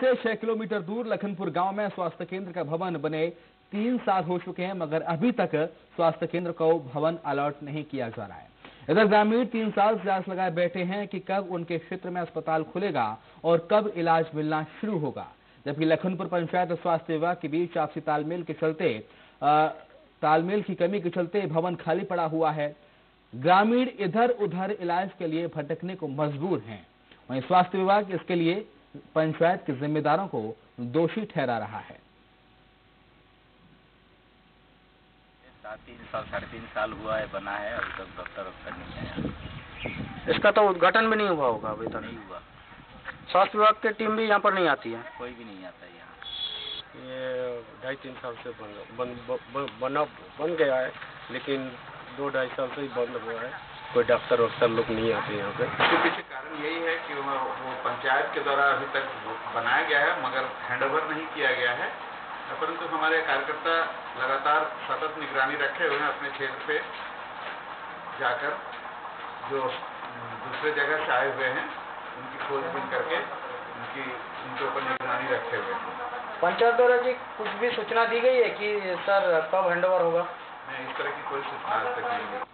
से 6 किलोमीटर दूर लखनपुर गांव में स्वास्थ्य केंद्र का भवन बने 3 साल हो चुके हैं, मगर अभी तक स्वास्थ्य केंद्र को भवन अलॉट नहीं किया जा रहा है। इधर ग्रामीण 3 साल से आस लगाए बैठे हैं कि कब उनके क्षेत्र में अस्पताल खुलेगा और कब इलाज मिलना शुरू होगा, जबकि लखनपुर पंचायत और स्वास्थ्य विभाग के बीच आपसी तालमेल की कमी के चलते भवन खाली पड़ा हुआ है। ग्रामीण इधर उधर इलाज के लिए भटकने को मजबूर हैं। वहीं स्वास्थ्य विभाग इसके लिए पंचायत के जिम्मेदारों को दोषी ठहरा रहा है। 3.5 साल हुआ है, बना है, अभी तक डॉक्टर नहीं आया। इसका तो उद्घाटन भी नहीं हुआ होगा अभी तक? नहीं हुआ। स्वास्थ्य विभाग की टीम भी यहाँ पर नहीं आती है? कोई भी नहीं आता यहाँ। ये 2.5-3 साल से बन गया है, लेकिन 2-2.5 साल से ही बंद हुआ है। कोई डॉक्टर वक्टर लोग नहीं आते यहाँ पे। इसके पीछे कारण यही है कि वो पंचायत के द्वारा अभी तक बनाया गया है, मगर हैंडओवर नहीं किया गया है। परंतु हमारे कार्यकर्ता लगातार सतत निगरानी रखे हुए हैं, अपने क्षेत्र पे जाकर जो दूसरे जगह से आए हुए हैं उनकी खोजबीन करके उनके ऊपर निगरानी रखे हुए हैं। पंचायत द्वारा जी कुछ भी सूचना दी गई है कि सर कब हैंडओवर होगा? नहीं, इस तरह की कोई सूचना आज तक नहीं है।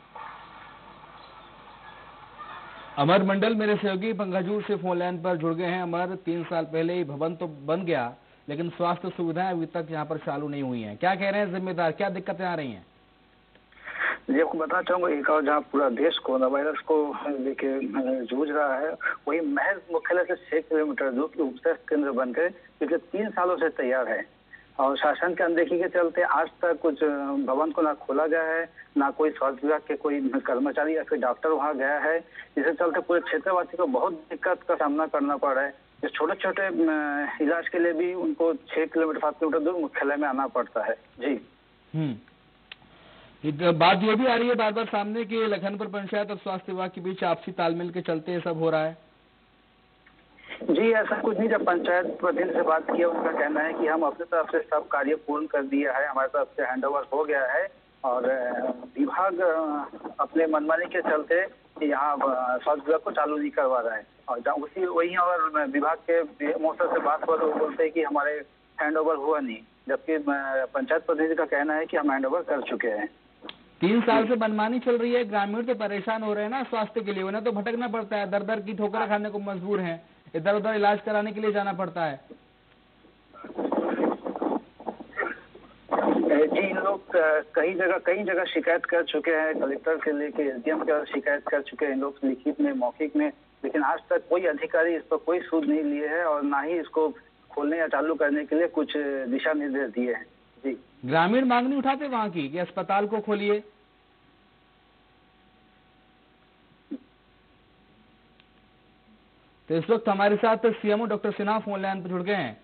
अमर मंडल मेरे सहयोगी पंगाजूर से फोन लाइन पर जुड़ गए हैं। अमर, 3 साल पहले ही भवन तो बन गया, लेकिन स्वास्थ्य सुविधाएं अभी तक यहाँ पर चालू नहीं हुई हैं। क्या कह रहे हैं जिम्मेदार, क्या दिक्कतें आ रही हैं? जी, आपको बताना चाहूंगा, एक और जहाँ पूरा देश कोरोना वायरस को लेके जूझ रहा है, वही महज मुख्यालय से 6 किलोमीटर दूर की उपस्वास्थ्य केंद्र बनकर पिछले 3 सालों से तैयार है और शासन के अनदेखी के चलते आज तक कुछ भवन को ना खोला गया है, ना कोई स्वास्थ्य विभाग के कोई कर्मचारी या फिर डॉक्टर वहां गया है। जिसके चलते पूरे क्षेत्रवासी को बहुत दिक्कत का सामना करना पड़ रहा है। जो छोटे छोटे इलाज के लिए भी उनको 6 किलोमीटर 7 किलोमीटर दूर मुख्यालय में आना पड़ता है। जी, एक बात ये भी आ रही है बार बार सामने कि लखनपुर पंचायत और स्वास्थ्य विभाग के बीच आपसी तालमेल के चलते ये सब हो रहा है। जी, ऐसा कुछ नहीं। जब पंचायत प्रतिनिधि से बात किया, उनका कहना है कि हम अपनी तरफ से सब कार्य पूर्ण कर दिया है, हमारी तरफ से हैंडओवर हो गया है और विभाग अपने मनमानी के चलते यहाँ स्वास्थ्य विभाग को चालू नहीं करवा रहा है। और वही और विभाग के मोटर से बात हुआ तो वो बोलते हैं कि हमारे हैंडओवर हुआ नहीं, जबकि पंचायत प्रतिनिधि का कहना है कि हम हैंडओवर कर चुके हैं। 3 साल से मनमानी चल रही है, ग्रामीण तो परेशान हो रहे हैं ना स्वास्थ्य के लिए, उन्हें तो भटकना पड़ता है, दर दर की ठोकर खाने को मजबूर हैं, इधर उधर इलाज कराने के लिए जाना पड़ता है। जी, इन लोग कई जगह शिकायत कर चुके हैं, कलेक्टर से लेके एसडीएम के शिकायत कर चुके हैं इन लोग, लिखित में, मौखिक में, लेकिन आज तक कोई अधिकारी इस पर कोई सूद नहीं लिए है और ना ही इसको खोलने या चालू करने के लिए कुछ दिशा निर्देश दिए हैं। जी, ग्रामीण मांग नहीं उठाते वहां की कि अस्पताल को खोलिए? तो इस वक्त हमारे साथ CMO doctor Sinha phone line पर जुड़ गए हैं।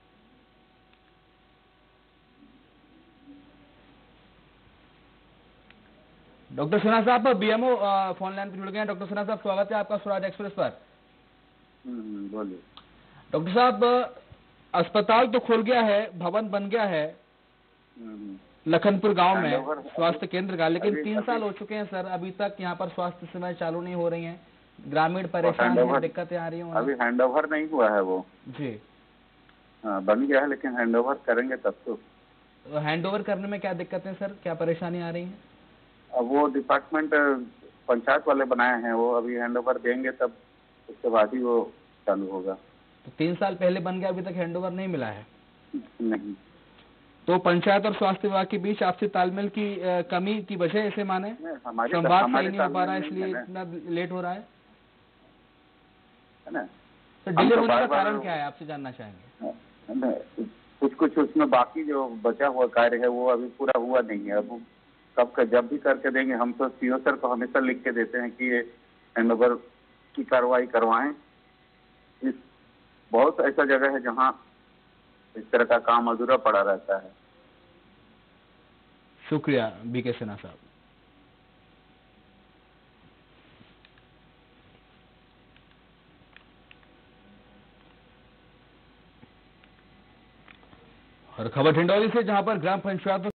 डॉक्टर सिन्हा साहब, बीएमओ फोन लाइन पर जुड़ गए हैं। डॉक्टर सिन्हा साहब, स्वागत है आपका स्वराज एक्सप्रेस पर। बोलिए। डॉक्टर साहब, अस्पताल तो खुल गया है, भवन बन गया है लखनपुर गांव में स्वास्थ्य केंद्र का, लेकिन 3 साल हो चुके हैं सर, अभी तक यहाँ पर स्वास्थ्य सेवाएं चालू नहीं हो रही हैं। ग्रामीण परेशान हैं, दिक्कतें आ रही हैं। अभी हैंडओवर नहीं हुआ है वो। जी, बन गया है, लेकिन हैंडओवर करेंगे तब तो। हैंडओवर करने में क्या दिक्कतें सर, क्या परेशानी आ रही है? अब वो डिपार्टमेंट पंचायत वाले बनाए हैं, वो अभी हैंडओवर देंगे तब उसके बाद ही वो चालू होगा। तो 3 साल पहले बन गया, अभी तक हैंडओवर नहीं मिला है? नहीं। तो पंचायत और स्वास्थ्य विभाग के बीच आपसी तालमेल की कमी की वजह ऐसे माने, संवाद सही नहीं हो पा रहा है, इसलिए इतना लेट हो रहा है ना? तो डिले होने का कारण क्या है, आपसे जानना चाहेंगे। कुछ उसमें बाकी जो बचा हुआ कार्य है वो अभी पूरा हुआ नहीं है। अब कब का जब भी करके देंगे, हम तो सीओ सर को हमेशा लिख के देते हैं कि ये हैंडओवर की कार्रवाई करवाएं। बहुत ऐसा जगह है जहां इस तरह का काम अधूरा पड़ा रहता है। शुक्रिया बीके सिन्हा साहब। और खबर ढिंडौली से, जहां पर ग्राम पंचायत